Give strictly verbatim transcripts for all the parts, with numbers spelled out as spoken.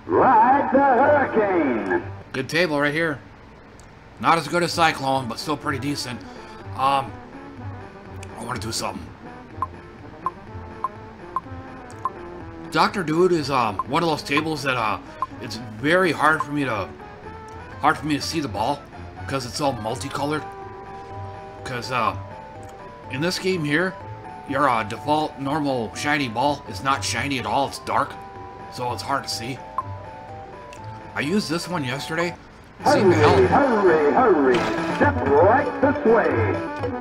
Ride the Hurricane. Good table right here. Not as good as Cyclone, but still pretty decent. Um, I want to do something. Doctor Dude is um one of those tables that uh it's very hard for me to hard for me to see the ball because it's all multicolored. Because uh in this game here, your uh, default normal shiny ball is not shiny at all. It's dark, so it's hard to see. I used this one yesterday. It seemed to help. Hurry, hurry, step right this way.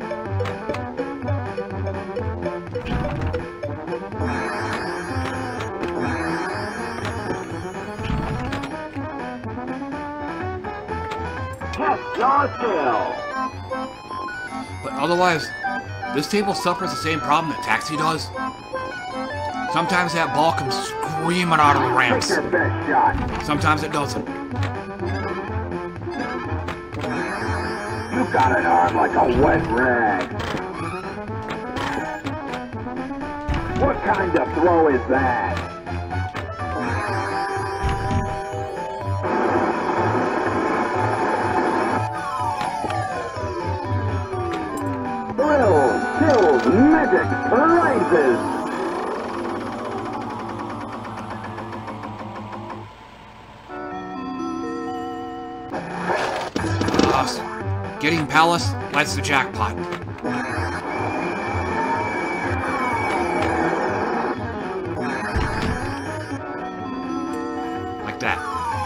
Test your skill. But otherwise, this table suffers the same problem that Taxi does. Sometimes that ball comes screaming out of the ramps. Take your best shot. Sometimes it doesn't. You got an arm like a wet rag. What kind of throw is that? Thrills, chills, magic, prizes. Uh, getting Palace, that's the jackpot. Like that.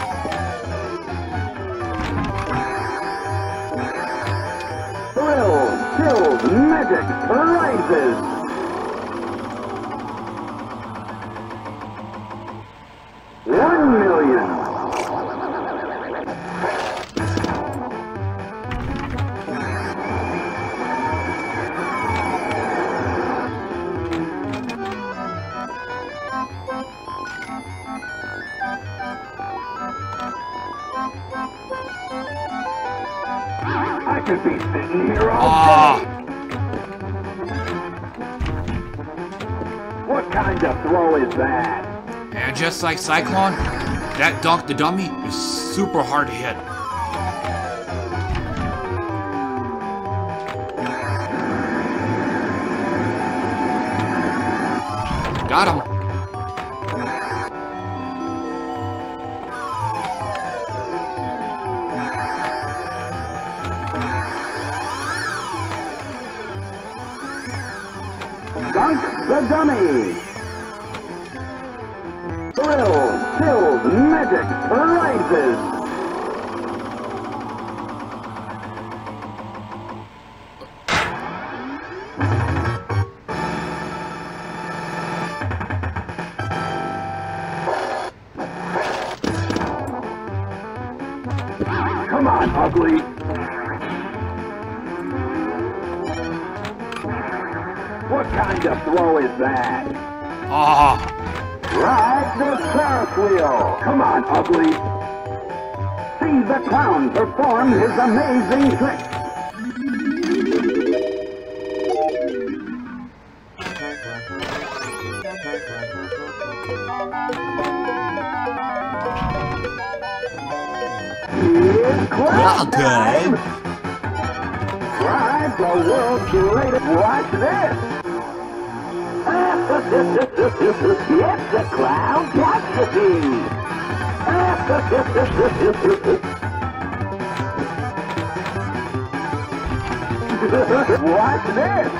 Thrills, chills, magic, prizes. One million. I could be sitting here all day. What kind of throw is that? And just like Cyclone, that dunk the dummy is super hard to hit. Got him. Dunk the dummy. Thrills, chills, magic, prizes. Come on, ugly. What kind of throw is that? Ah. Ride the Ferris wheel! Come on, ugly! See the clown perform his amazing trick! Here's clown time! Ride the world's greatest... Watch this! It's the clown taxi! Watch this!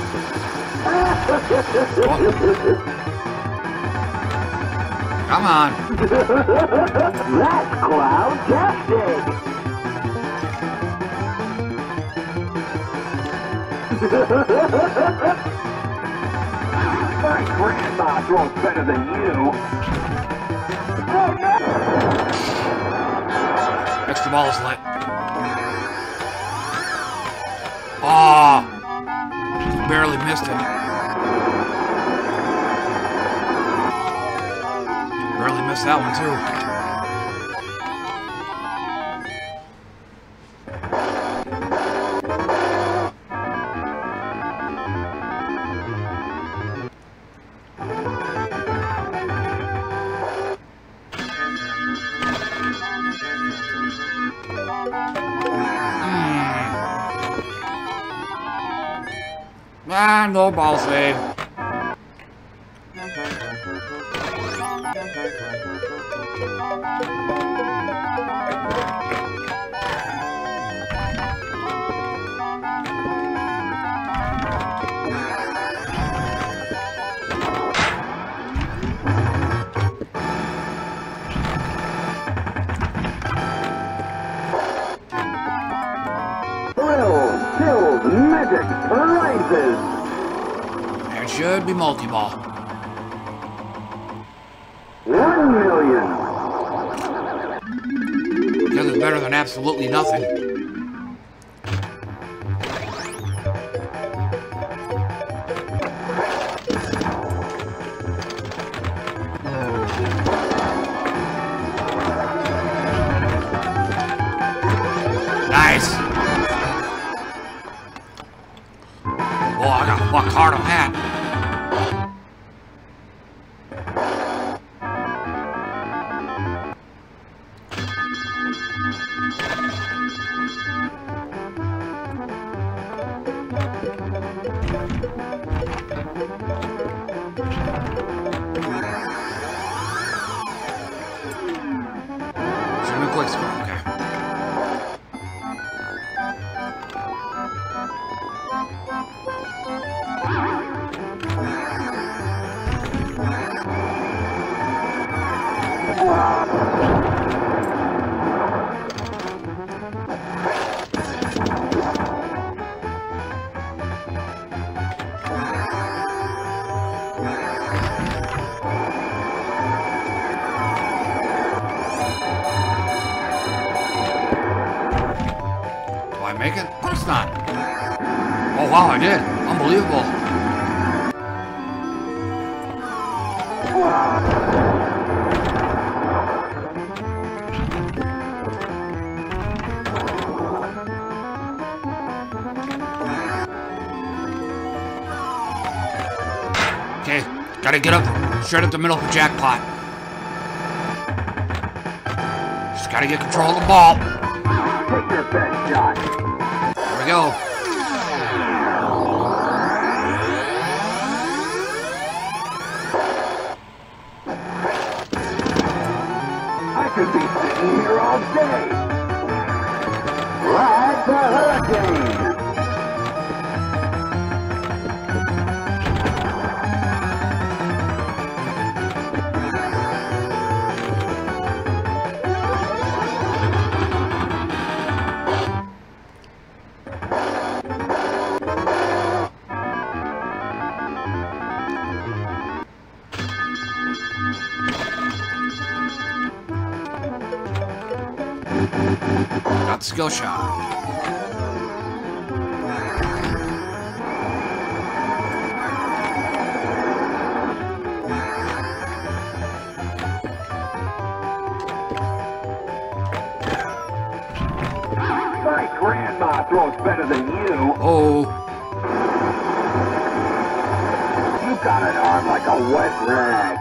Come on! That's clown-tastic! My grandma throws better than you. Oh no! Extra ball is lit. Ah! Barely missed it. Barely missed that one too. Ah, no ball save. Magic prizes. There should be multi-ball. One million. Because it's better than absolutely nothing. Nice. Oh, I got fucked hard on that. Should we quick score? Okay. Do I make it? Of course not. Oh wow, I did. Unbelievable. Okay, gotta get up straight up the middle of the jackpot. Just gotta get control of the ball. Take your best shot. There we go. I could be sitting here all day. Ride the hurricane. Got the skill shot. My grandma throws better than you. Oh, You got an arm like a wet rag.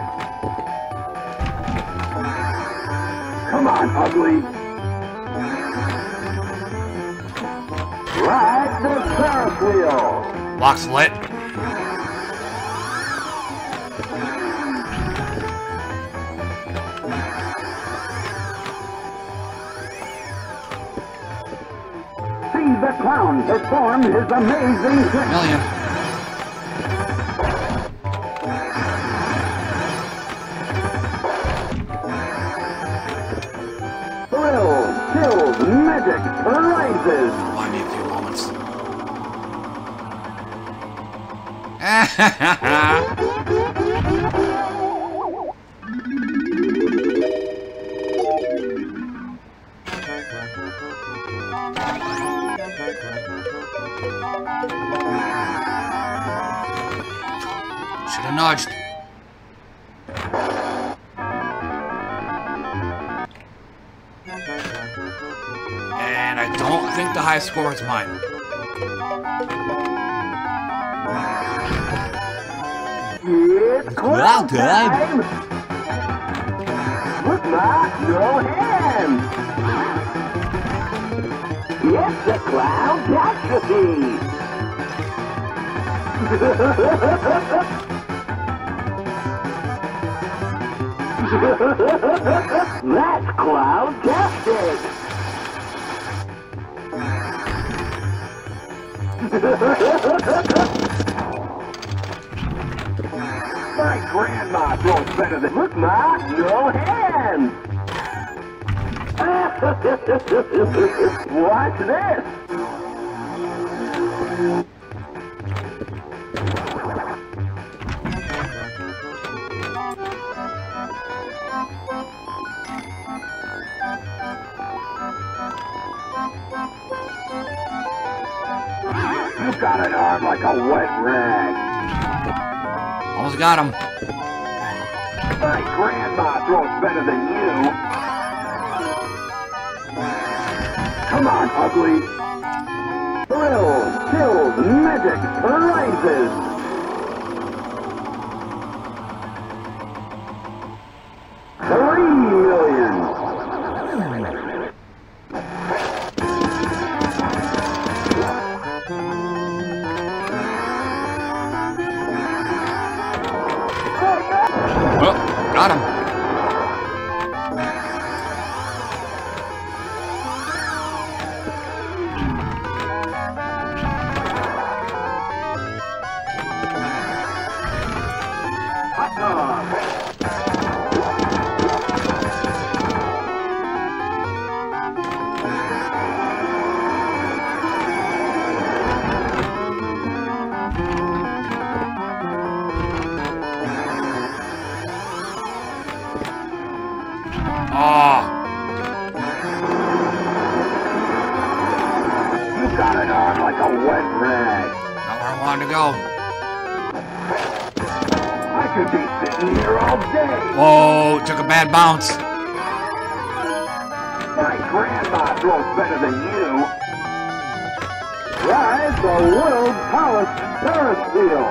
Come on, ugly. Ride the Ferris wheel. lock's lit. See the clown perform his amazing trick. Million. Thrills, chills, magic, prizes. Buy me a few moments. Should have nudged. And I don't think the high score is mine. It's clown time. Look, Ma, no hands. It's the clown catastrophe. That's cloud-tastic! My grandma throws better than... Look, Ma, no hands! Watch this! You got an arm like a wet rag. Almost got him. My grandma throws better than you. Come on, ugly. Thrills, chills, magic, prizes. Three million. Oh, got him. Hot dog. Oh, You got an arm like a wet rag. not where I wanted to go. I could be sitting here all day. Oh, took a bad bounce. My grandma throws better than you. Ride the world's tallest Ferris wheel.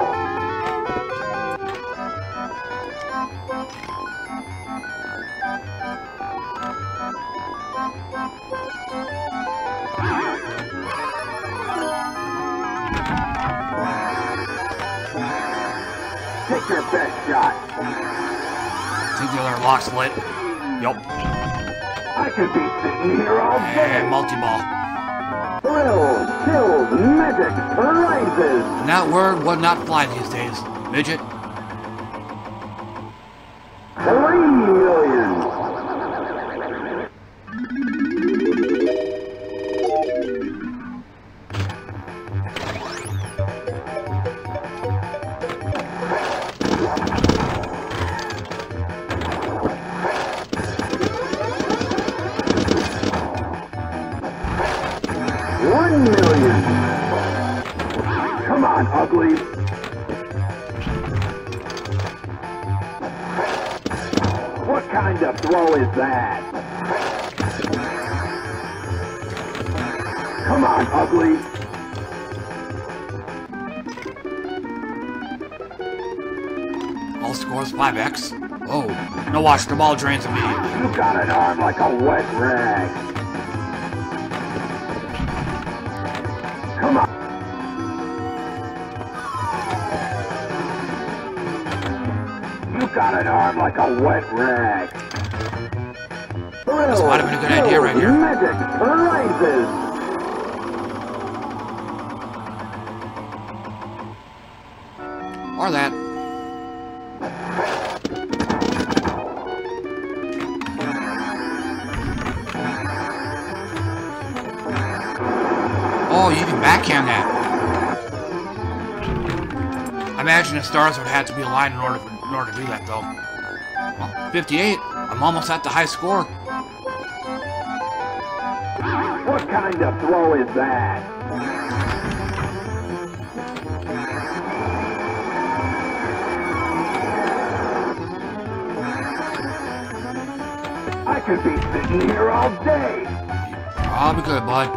Take your best shot. Think the other lock's lit. Yup. I could be sitting here all And day. multi-ball. Thrills, chills, magic, prizes. And that word would not fly these days. Midget. Three million. One million. Come on, ugly. What kind of throw is that? Come on, ugly. All scores five X. Oh, no watch, the ball drains immediately. You got an arm like a wet rag. Come on. You got an arm like a wet rag. This might have been a good idea right here. Magic prizes. Or that. Oh, you can backhand that. I imagine the stars would have to be aligned in order, for, in order to do that, though. Well, fifty-eight. I'm almost at the high score. What kind of throw is that? I could be sitting here all day. I'll be good, bud.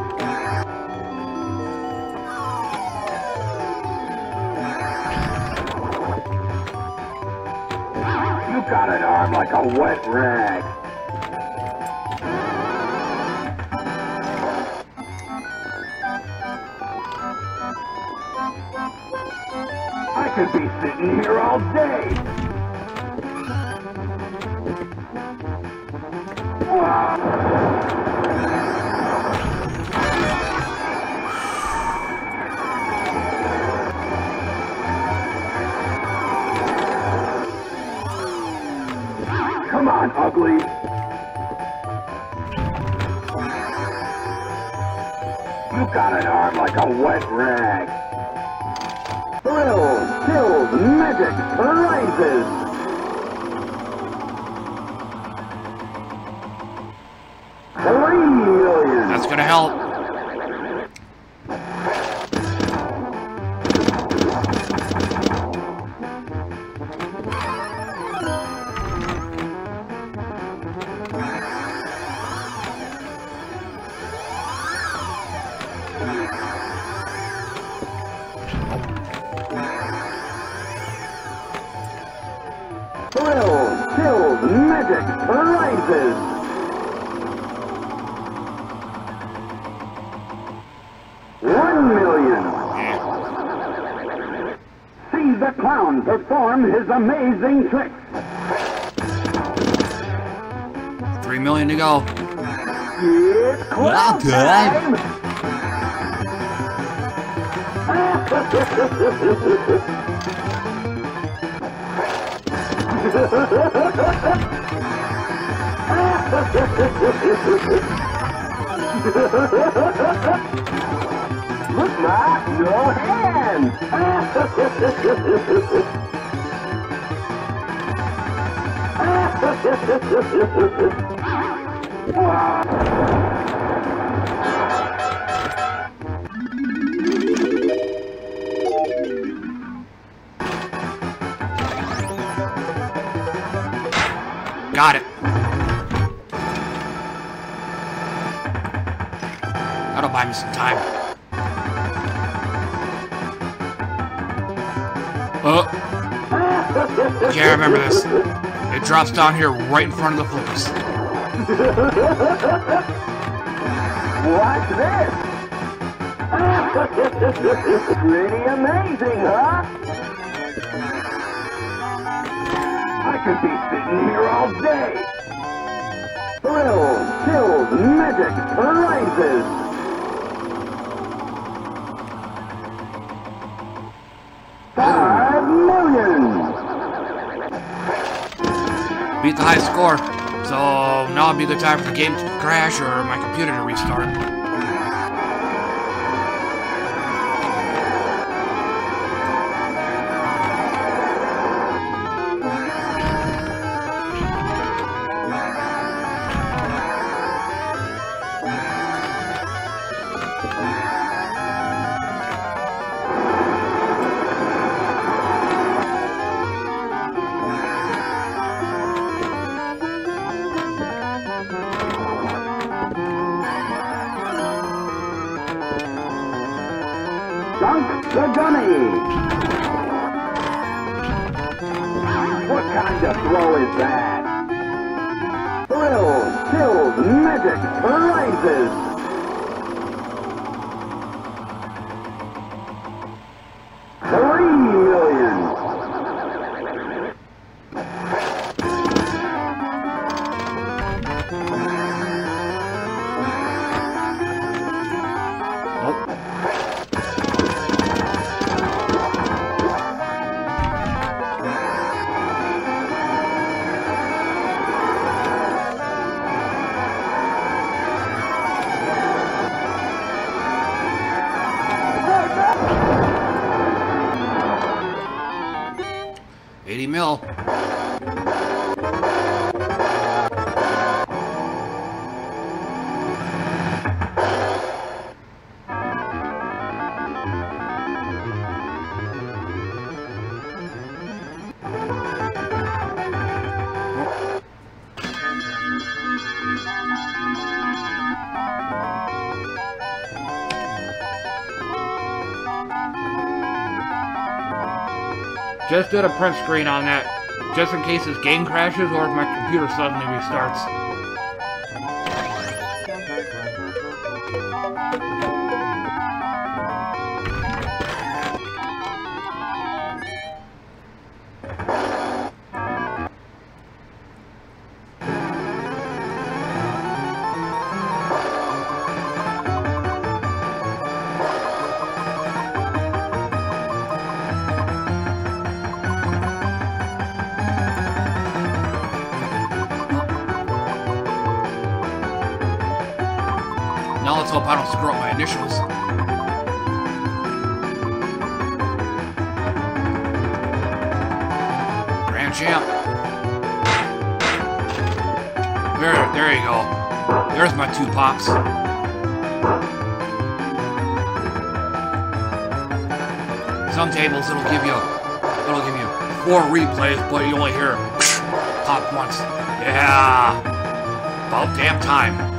You got an arm like a wet rag. could be sitting here all day. Come on, ugly. You got an arm like a wet rag. Thrills, chills, magic, prizes. Three million. That's gonna help. Thrills, chills, magic, prizes. One million. See the clown perform his amazing tricks. Three million to go. It's clown time. Look, Ma, no hands. Got it. That'll buy me some time. Oh. Okay, I remember this. It drops down here right in front of the flippers. Watch this. Pretty amazing, huh? I could be sitting here all day. Thrills, chills, magic, prizes. Five million. Beat the high score. So now would be a good time for the game to crash or my computer to restart. Dunk the dummy. What kind of throw is that? Thrills, chills, magic, prizes. Three million. eighty mil. Just did a print screen on that, just in case this game crashes or if my computer suddenly restarts. Let's hope I don't screw up my initials. Grand champ. There, there you go. There's my two pops. Some tables it'll give you, it'll give you four replays, but you only hear pop once. Yeah, about damn time.